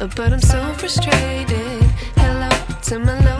but I'm so frustrated. Hello to my love.